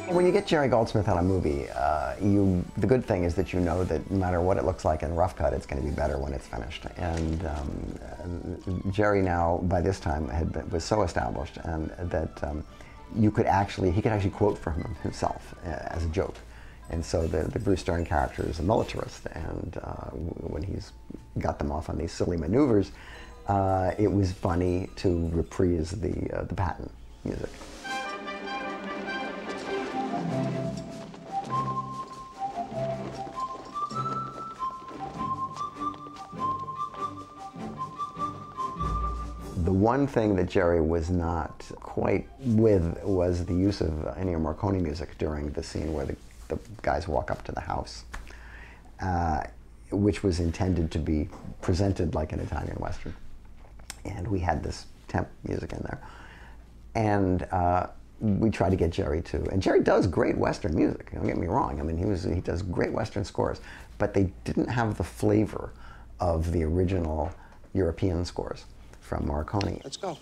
When you get Jerry Goldsmith on a movie, the good thing is that you know that no matter what it looks like in rough cut, it's going to be better when it's finished. And Jerry now, by this time, was so established and that he could actually quote from himself as a joke. And so the Bruce Dern character is a militarist, and when he's got them off on these silly maneuvers, it was funny to reprise the Patton music. The one thing that Jerry was not quite with was the use of Ennio Morricone music during the scene where the guys walk up to the house, which was intended to be presented like an Italian Western. And we had this temp music in there. And we tried to get Jerry to, and Jerry does great Western music, don't get me wrong. I mean, he does great Western scores, but they didn't have the flavor of the original European scores from Morricone. Let's go.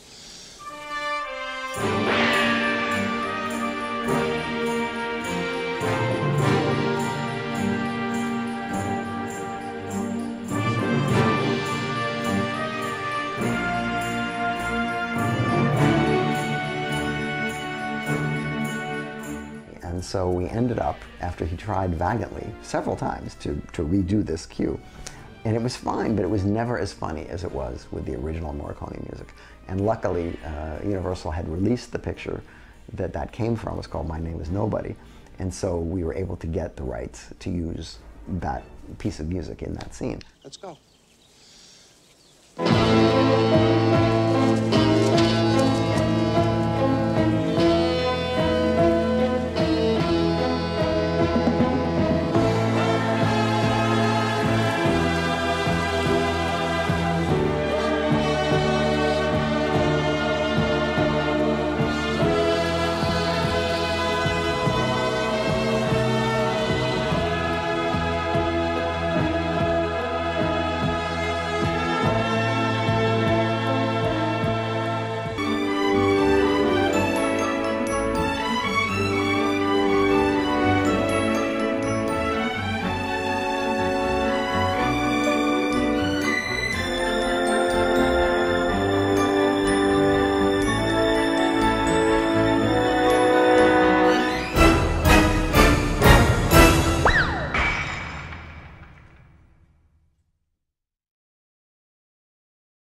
And so we ended up, after he tried valiantly several times to redo this cue, and it was fine, but it was never as funny as it was with the original Morricone music. And luckily, Universal had released the picture that came from. It was called My Name is Nobody. And so we were able to get the rights to use that piece of music in that scene. Let's go.